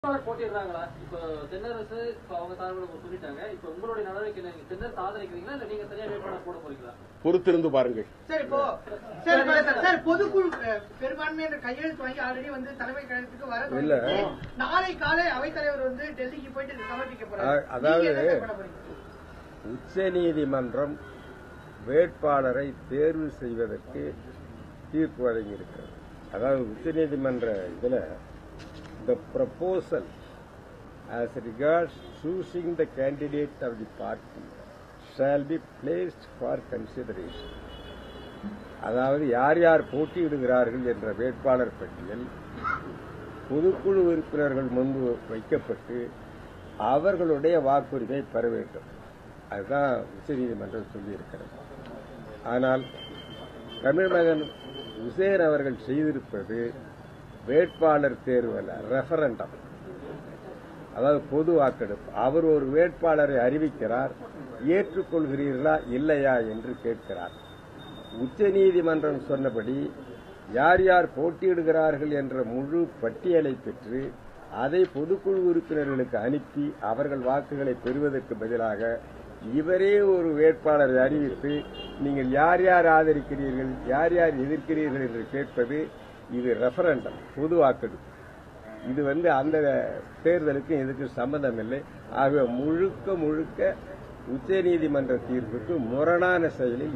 போட்டிடுறாங்களா? இப்போ தென்னரசு அவங்க சார்பில் சொல்லிட்டாங்க. இப்போ உங்களுடைய நடவடிக்கை தென்னர் ஆதரிக்கிறீங்களா இல்ல நீங்க தனியா வேட்பாளர் போட போறீங்களா? பொறுத்திருந்து பாருங்கள். சார் இப்போ சார் பொதுக்குழு பெரும்பான்மையான கையெழுத்து வாங்கி ஆல்ரெடி வந்து தலைமை கழகத்துக்கு வர நாளை காலை அவைத்தலைவர் வந்து டெல்லிக்கு போயிட்டு சமர்ப்பிக்க போறாரு. அதாவது உச்ச நீதிமன்றம் வேட்பாளரை தேர்வு செய்வதற்கு தீர்ப்பு வழங்கியிருக்கிறது. அதாவது உச்ச நீதிமன்ற இதுல the proposal as regards choosing the candidate of the party shall be placed for consideration. அதாவது யார் யார் போட்டியிடுகிறார்கள் என்ற வேட்பாளர் பட்டியல் பொதுக்குழு உறுப்பினர்கள் முன்பு வைக்கப்பட்டு அவர்களுடைய வாக்குரிமை பெற வேண்டும். அதுதான் உச்சநீதிமன்றம் சொல்லியிருக்கிறது. ஆனால் தமிழ் மகன் உசேன் அவர்கள் செய்திருப்பது வேட்பாளர் தேர்வு அல்ல, ரெஃபரண்டம். அதாவது பொது வாக்கெடுப்பு. அவர் ஒரு வேட்பாளரை அறிவிக்கிறார், ஏற்றுக்கொள்கிறீர்களா இல்லையா என்று கேட்கிறார். உச்ச நீதிமன்றம் சொன்னபடி யார் யார் போட்டியிடுகிறார்கள் என்ற முழு பட்டியலை பெற்று அதை பொதுக்குழு உறுப்பினர்களுக்கு அனுப்பி அவர்கள் வாக்குகளை பெறுவதற்கு பதிலாக இவரே ஒரு வேட்பாளரை அறிவித்து நீங்கள் யார் யார் ஆதரிக்கிறீர்கள் யார் யார் எதிர்க்கிறீர்கள் என்று கேட்பது இது ரெஃபரண்டம், பொது வாக்கெடுப்பு. இது அந்த தேர்தலுக்கு இதுக்கு சம்பந்தம் இல்லை. ஆகவே முழுக்க உச்ச நீதிமன்ற தீர்ப்புக்கு முரணான செயலில்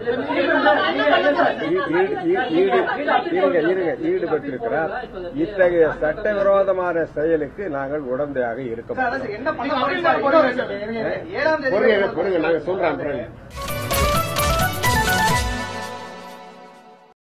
ஈடுபட்டிருக்கிறார். இத்தகைய சட்டவிரோதமான செயலுக்கு நாங்கள் உடந்தையாக இருக்க மாட்டோம். நாங்கள் சொல்றோம்.